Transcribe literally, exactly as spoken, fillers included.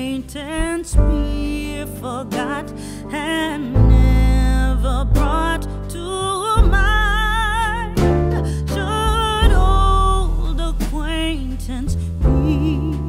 acquaintance be forgot and never brought to mind? Should old acquaintance be